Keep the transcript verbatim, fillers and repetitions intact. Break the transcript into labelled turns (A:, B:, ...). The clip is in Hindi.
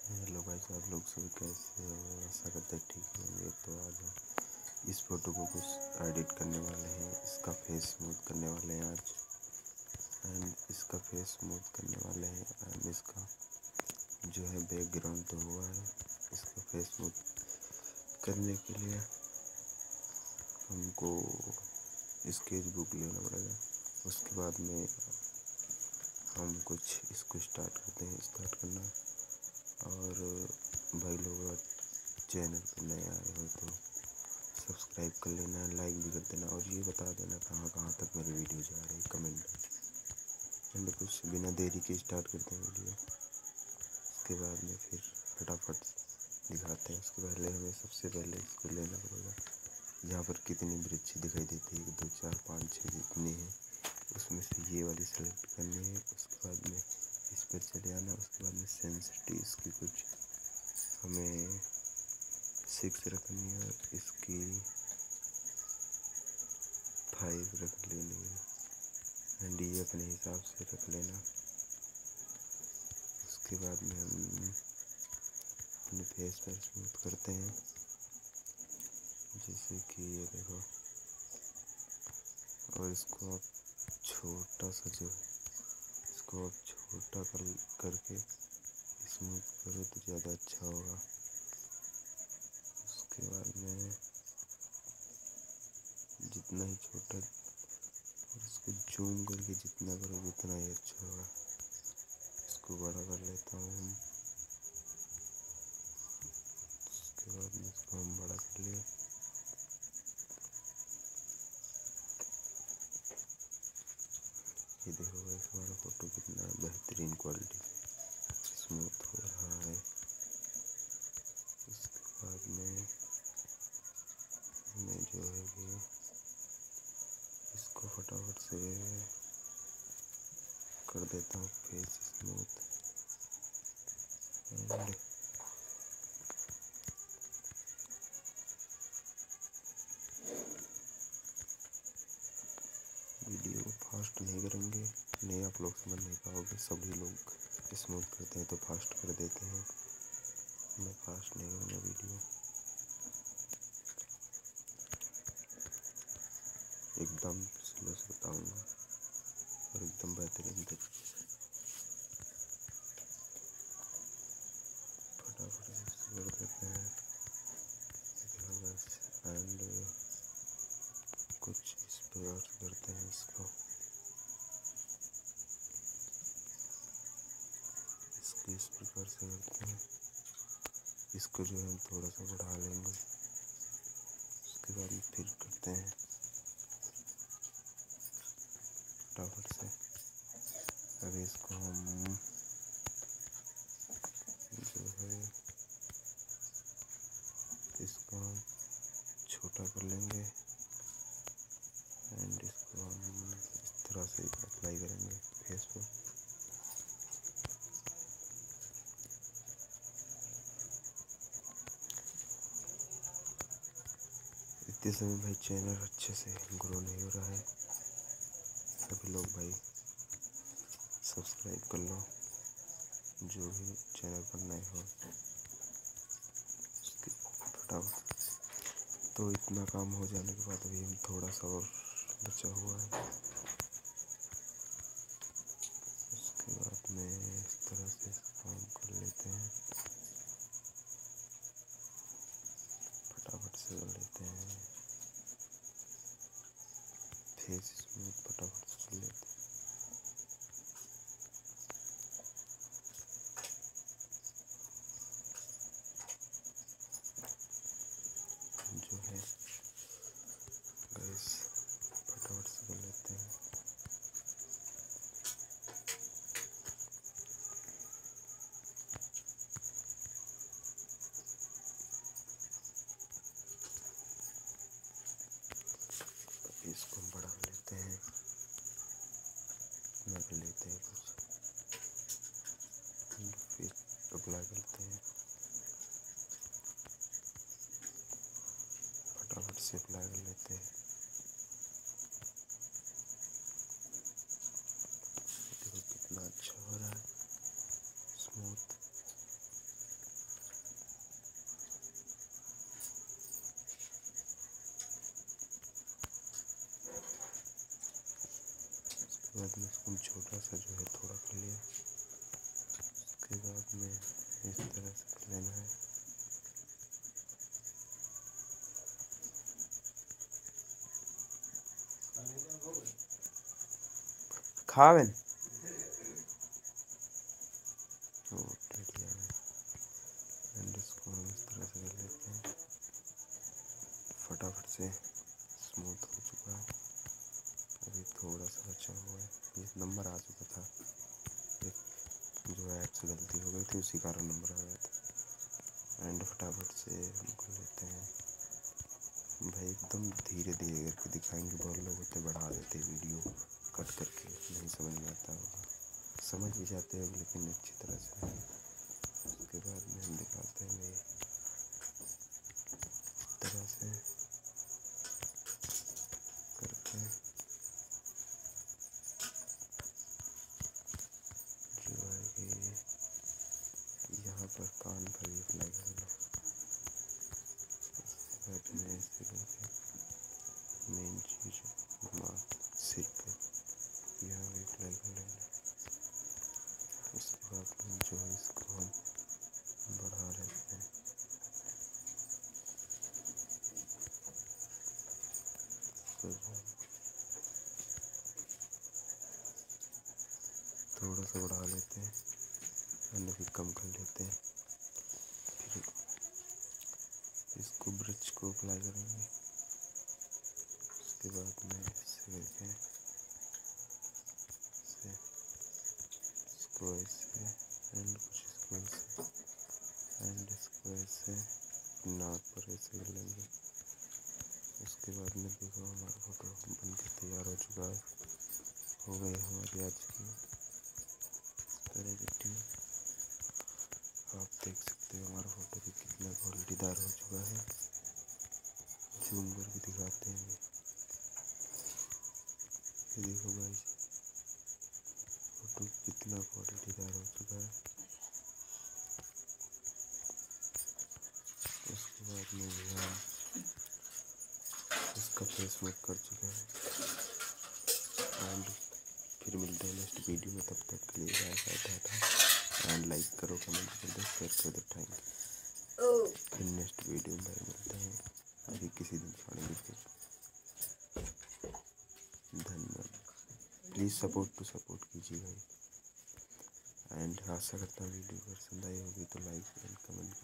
A: हेलो भाई साहब, लोग सभी कैसे हो? आशा करते ठीक होंगे। तो आज हम इस फोटो को कुछ एडिट करने वाले हैं। इसका फेस स्मूथ करने वाले हैं आज एंड इसका फेस स्मूथ करने वाले हैं एंड इसका जो है बैकग्राउंड तो हुआ है। इसका फेस स्मूथ करने के लिए हमको स्केच बुक लेना पड़ेगा। उसके बाद में हम कुछ इसको स्टार्ट करते हैं स्टार्ट करना। और भाई लोग चैनल पर नए आए हो तो सब्सक्राइब कर लेना, लाइक भी कर देना और ये बता देना कहाँ कहाँ तक मेरी वीडियो जा रही है कमेंट में। एंड कुछ बिना देरी के स्टार्ट करते हैं वीडियो। उसके बाद में फिर फटाफट दिखाते हैं। उसके पहले हमें सबसे पहले इसको लेना पड़ेगा। यहाँ पर कितनी वृक्ष दिखाई देती है, एक दो चार पाँच छः जितनी है उसमें से ये वाली सेलेक्ट करनी है। उसके बाद में इस पर चले आना। उसके बाद में सेंसिटिव इसकी कुछ हमें सिक्स रखनी है और इसकी फाइव रख लेनी है एंड ये अपने हिसाब से रख लेना। उसके बाद में हम अपने फेस पर स्मूथ करते हैं, जैसे कि ये देखो। और इसको आप छोटा सा जो है इसको आप छोटा कर करके स्मूथ करो तो ज़्यादा अच्छा होगा। उसके बाद में जितना ही छोटा और इसको जूम करके जितना करो उतना ही अच्छा होगा। इसको बड़ा कर लेता हूँ हम। उसके बाद में इसको हम बड़ा कर लिए। ये देखो गाइस, हमारा फोटो कितना बेहतरीन क्वालिटी से स्मूथ हो रहा है। उसके बाद में मैं जो है कि इसको फटाफट से कर देता हूँ फेस स्मूथ एंड वीडियो को फास्ट नहीं करेंगे, नहीं आप लोग समझ नहीं पाओगे। सभी लोग स्मूथ करते हैं तो फास्ट कर देते हैं, मैं फास्ट नहीं करूँगा वीडियो। एकदम स्लो से बताऊँगा और एकदम बेहतरीन तरीके से फटाफट से कर देते हैं। बस एंड कुछ इस प्रकार से करते हैं इसको इसको इस प्रकार से करते हैं। इसको जो है हम थोड़ा सा बढ़ा लेंगे। उसके बाद में फिर करते हैं फटाफट से। अभी इसको हम जो है इसको हम छोटा कर लेंगे एंड इसको हम इस तरह से अप्लाई करेंगे फेस पर। इतने समय भाई चैनल अच्छे से ग्रो नहीं हो रहा है। सभी लोग भाई सब्सक्राइब कर लो, जो भी चैनल पर नए हो उसके फटाफट। तो इतना काम हो जाने के बाद अभी हम थोड़ा सा और बचा हुआ है। उसके बाद में इस तरह से काम कर लेते हैं, फटाफट से कर लेते हैं फेस स्मूथ, फटाफट से कर लेते हैं। जो है गैस फटाफट से कर लेते हैं। इसको हम बढ़ा लेते हैं, इतना कर लेते हैं कुछ, फिर अप्लाई करते हैं। फटाफट से अप्लाई कर लेते हैं। देखो कितना अच्छा हो रहा है स्मूथ। उसके बाद में इसको छोटा सा जो है थोड़ा कर लिया। उसके बाद में इस तरह से कर लेना है। खावेन वो टेढ़िया है। एंड इसको हम इस तरह से कर लेते हैं। फटाफट से स्मूथ हो चुका है। अभी थोड़ा सा बचा हुआ है। ये नंबर आ चुका था, एक जो ऐप से गलती हो गई थी उसी कारण नंबर आ गया था। एंड फटाफट से हम कर लेते हैं भाई। एकदम धीरे धीरे करके दिखाएंगे। बहुत लोग होते बढ़ा देते वीडियो कट करके, नहीं समझ में आता होगा। समझ भी जाते हैं लेकिन अच्छी तरह से नहीं। उसके बाद में हम दिखाते हैं भाई इस तरह से करके जो है कि यहाँ पर कान पर भी अप्लाई कर लो। उसके बाद में ऐसे करके मेन चीज़ माथ सिर पे यहाँ भी अप्लाई कर लेना। उसके बाद में जो है इसको हम बढ़ा लेते हैं। थोड़ा सा बढ़ा लेते हैं और फिर कम कर लेते हैं। फिर इसको ब्रश को अप्लाई करेंगे। उसके बाद में ऐसे करके ऐसे इसको ऐसे एंड कुछ इसको ऐसे एंड इसको ऐसे नाक पर ऐसे कर लेंगे। उसके बाद में देखो हमारा फोटो बन के तैयार हो चुका है। हो गई हमारी आज की तरह वीडियो। आप देख सकते हो हमारा फोटो भी कितना क्वालिटीदार हो चुका है। जूम करके दिखाते हैं। ये देखो भाई फोटो कितना क्वालिटीदार हो चुका है। उसके बाद में भी हम इसका फेस मेक कर चुके हैं। एंड फिर मिलते हैं नेक्स्ट वीडियो में। तब तक के लिए बाय बाय टाटा। एंड लाइक करो, कमेंट कर दो, शेयर कर दो। Thank you. फिर नेक्स्ट वीडियो में भाई मिलते हैं। अभी किसी दिन छोड़ेंगे फिर। धन्यवाद। प्लीज़ सपोर्ट टू सपोर्ट कीजिए भाई। एंड आशा करता हूँ वीडियो पसंद आई होगी तो लाइक एंड कमेंट